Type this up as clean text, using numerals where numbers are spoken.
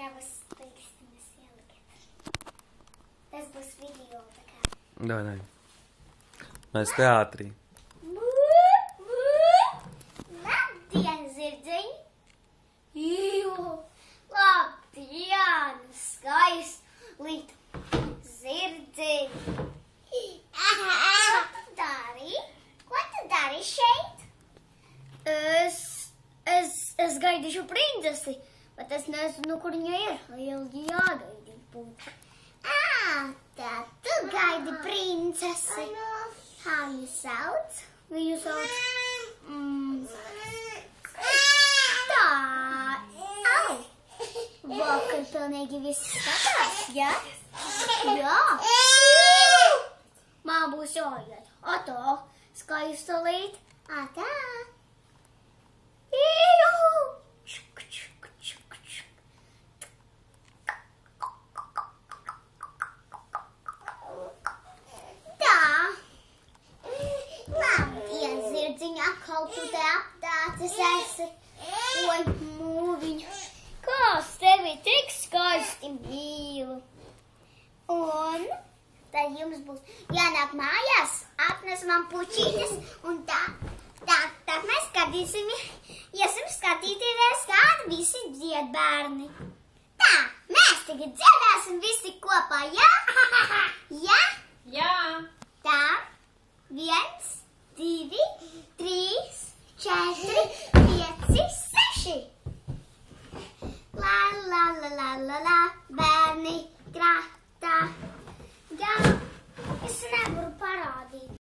Ļaus pirkstiņas ielikt. Tas būs video tā kā. Давай. Mēs teātrī. Labdien, zirdziņi! Labdien! Skaistīt zirdziņi! Ko tu dari šeit? Es gaidīšu princesi, bet es nezinu, kur viņa ir. Ilgi jāgaidīt būtu. Tā tu gaidi princesi. Kā viņu sauc? Viņu sauc... Tā. Au. Vakar pilnīgi viss skatās, ja? Jā. Man būs jāiet. Atā. Skaistalīt. Atā. Labdien, zirdziņa, atkal tu te aptācis esi. Oi, mūviņa, kā es tevi tik skaisti mīlu. Un tad jums būs jānāk mājās, atnes man pučītes, un tad mēs iesim skatīties, kādi visi dzied bērni. Tā, mēs tagad dziedāsim visi kopā, jā? Jā? Jā. Tā, 1, 2, 3, 4,